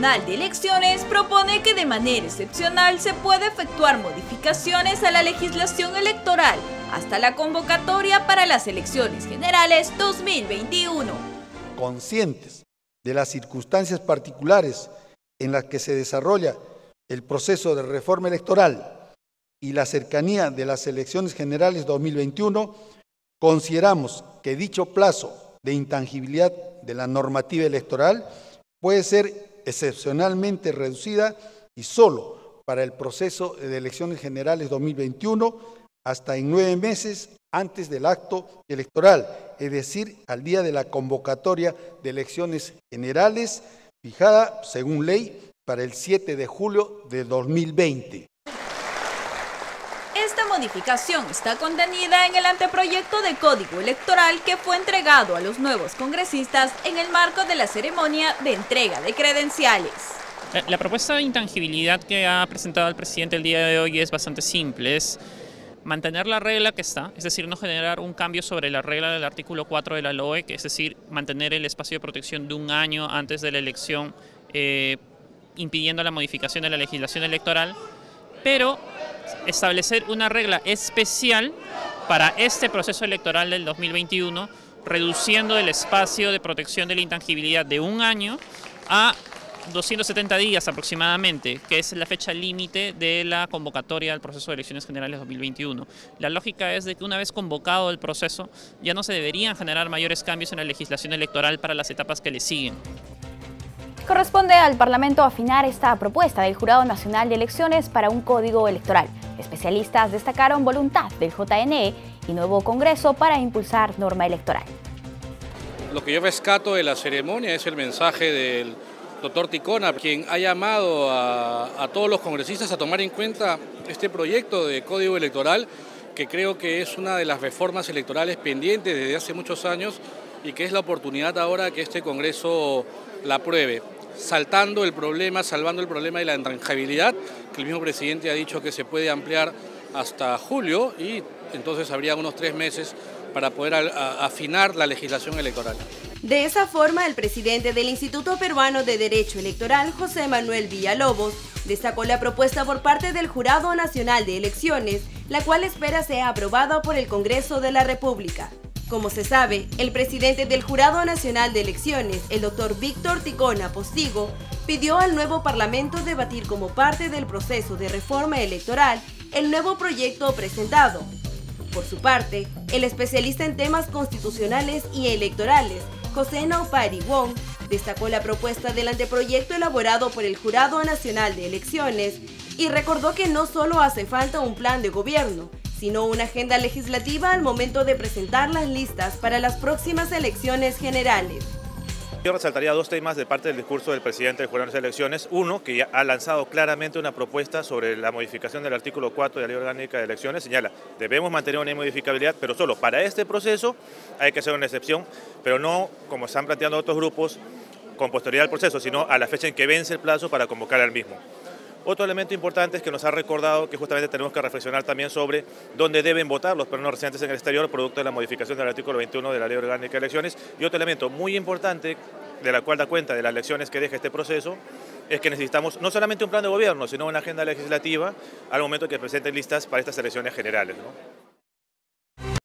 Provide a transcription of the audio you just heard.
Nacional de Elecciones propone que de manera excepcional se puede efectuar modificaciones a la legislación electoral hasta la convocatoria para las elecciones generales 2021. Conscientes de las circunstancias particulares en las que se desarrolla el proceso de reforma electoral y la cercanía de las elecciones generales 2021, consideramos que dicho plazo de intangibilidad de la normativa electoral puede ser excepcionalmente reducida y solo para el proceso de elecciones generales 2021 hasta en 9 meses antes del acto electoral, es decir, al día de la convocatoria de elecciones generales fijada según ley para el 7 de julio de 2020. Esta modificación está contenida en el anteproyecto de Código Electoral que fue entregado a los nuevos congresistas en el marco de la ceremonia de entrega de credenciales. La propuesta de intangibilidad que ha presentado el presidente el día de hoy es bastante simple, es mantener la regla que está, es decir, no generar un cambio sobre la regla del artículo 4 de la LOE, que es decir, mantener el espacio de protección de un año antes de la elección, impidiendo la modificación de la legislación electoral, pero establecer una regla especial para este proceso electoral del 2021, reduciendo el espacio de protección de la intangibilidad de un año a 270 días aproximadamente, que es la fecha límite de la convocatoria del proceso de elecciones generales 2021. La lógica es de que una vez convocado el proceso, ya no se deberían generar mayores cambios en la legislación electoral para las etapas que le siguen. Corresponde al Parlamento afinar esta propuesta del Jurado Nacional de Elecciones para un código electoral. Especialistas destacaron voluntad del JNE y nuevo Congreso para impulsar norma electoral. Lo que yo rescato de la ceremonia es el mensaje del doctor Ticona, quien ha llamado a todos los congresistas a tomar en cuenta este proyecto de código electoral, que creo que es una de las reformas electorales pendientes desde hace muchos años y que es la oportunidad ahora que este Congreso la apruebe, salvando el problema de la intangibilidad, que el mismo presidente ha dicho que se puede ampliar hasta julio y entonces habría unos 3 meses para poder afinar la legislación electoral. De esa forma, el presidente del Instituto Peruano de Derecho Electoral, José Manuel Villalobos, destacó la propuesta por parte del Jurado Nacional de Elecciones, la cual espera sea aprobada por el Congreso de la República. Como se sabe, el presidente del Jurado Nacional de Elecciones, el doctor Víctor Ticona Postigo, pidió al nuevo Parlamento debatir como parte del proceso de reforma electoral el nuevo proyecto presentado. Por su parte, el especialista en temas constitucionales y electorales, José Naupari Wong, destacó la propuesta del anteproyecto elaborado por el Jurado Nacional de Elecciones y recordó que no solo hace falta un plan de gobierno, sino una agenda legislativa al momento de presentar las listas para las próximas elecciones generales. Yo resaltaría 2 temas de parte del discurso del presidente del Jurado de Elecciones. Uno, que ya ha lanzado claramente una propuesta sobre la modificación del artículo 4 de la Ley Orgánica de Elecciones. Señala, debemos mantener una modificabilidad, pero solo para este proceso hay que hacer una excepción, pero no, como están planteando otros grupos, con posterioridad al proceso, sino a la fecha en que vence el plazo para convocar al mismo. Otro elemento importante es que nos ha recordado que justamente tenemos que reflexionar también sobre dónde deben votar los peruanos residentes en el exterior, producto de la modificación del artículo 21 de la Ley Orgánica de Elecciones. Y otro elemento muy importante, de la cual da cuenta de las lecciones que deja este proceso, es que necesitamos no solamente un plan de gobierno, sino una agenda legislativa al momento que presenten listas para estas elecciones generales, ¿no?